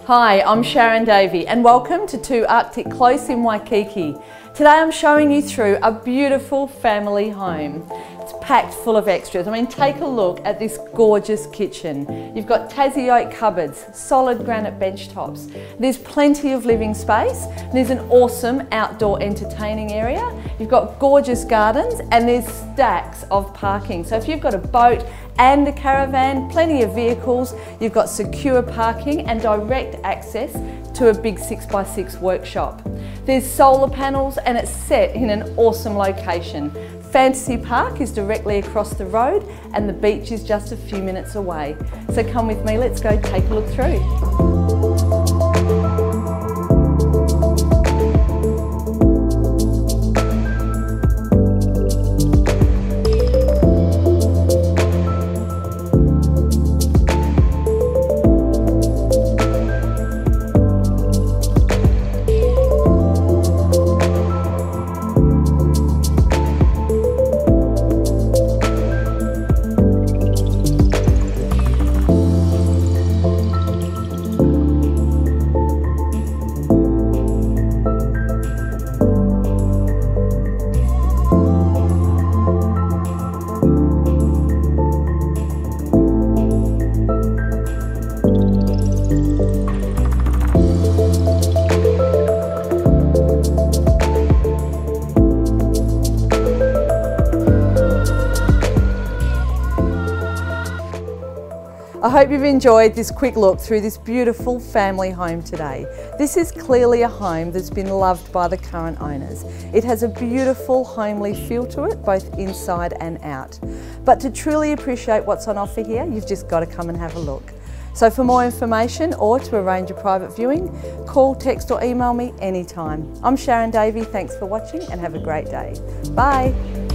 Hi, I'm Sharon Davey and welcome to 2 Arctic Close in Waikiki. Today I'm showing you through a beautiful family home. It's packed full of extras. I mean, take a look at this gorgeous kitchen. You've got Tassie oak cupboards, solid granite bench tops. There's plenty of living space. There's an awesome outdoor entertaining area. You've got gorgeous gardens and there's stacks of parking. So if you've got a boat and a caravan, plenty of vehicles, you've got secure parking and direct access to a big 6x6 workshop. There's solar panels and it's set in an awesome location. Fantasy Park is directly across the road and the beach is just a few minutes away. So come with me, let's go take a look through. I hope you've enjoyed this quick look through this beautiful family home today. This is clearly a home that's been loved by the current owners. It has a beautiful homely feel to it, both inside and out. But to truly appreciate what's on offer here, you've just got to come and have a look. So for more information or to arrange a private viewing, call, text or email me anytime. I'm Sharon Davey, thanks for watching and have a great day. Bye.